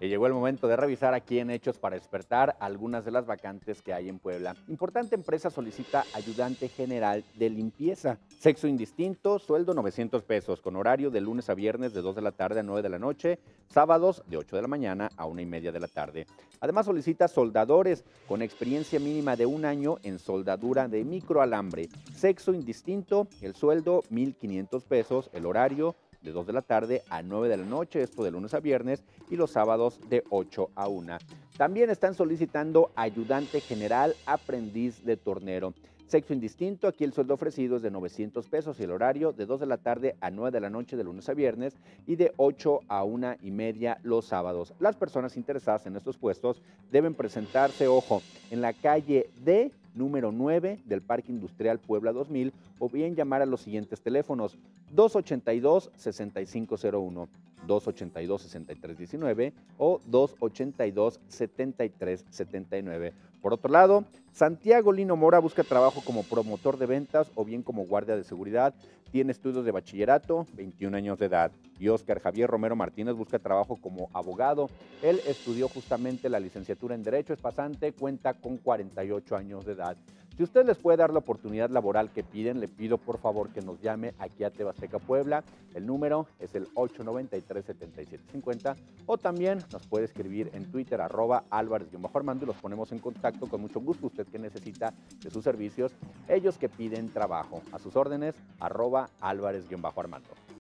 Y llegó el momento de revisar aquí en Hechos para Despertar algunas de las vacantes que hay en Puebla. Importante empresa solicita ayudante general de limpieza. Sexo indistinto, sueldo 900 pesos, con horario de lunes a viernes de 2 de la tarde a 9 de la noche, sábados de 8 de la mañana a 1:30 de la tarde. Además solicita soldadores con experiencia mínima de 1 año en soldadura de microalambre. Sexo indistinto, el sueldo 1,500 pesos, el horario de 2 de la tarde a 9 de la noche, esto de lunes a viernes, y los sábados de 8 a 1. También están solicitando ayudante general, aprendiz de tornero. Sexo indistinto, aquí el sueldo ofrecido es de 900 pesos y el horario de 2 de la tarde a 9 de la noche de lunes a viernes y de 8 a 1:30 los sábados. Las personas interesadas en estos puestos deben presentarse, ojo, en la calle D número 9 del Parque Industrial Puebla 2000 o bien llamar a los siguientes teléfonos: 282-6501, 282-6319 o 282-7379. Por otro lado, Santiago Lino Mora busca trabajo como promotor de ventas o bien como guardia de seguridad. Tiene estudios de bachillerato, 21 años de edad. Y Oscar Javier Romero Martínez busca trabajo como abogado. Él estudió justamente la licenciatura en Derecho, es pasante, cuenta con 48 años de edad. Si usted les puede dar la oportunidad laboral que piden, le pido por favor que nos llame aquí a Tebasteca Puebla. El número es el 893-7750 o también nos puede escribir en Twitter @Álvarez-Armando y los ponemos en contacto con mucho gusto. Usted que necesita de sus servicios, ellos que piden trabajo. A sus órdenes, @Álvarez-Armando.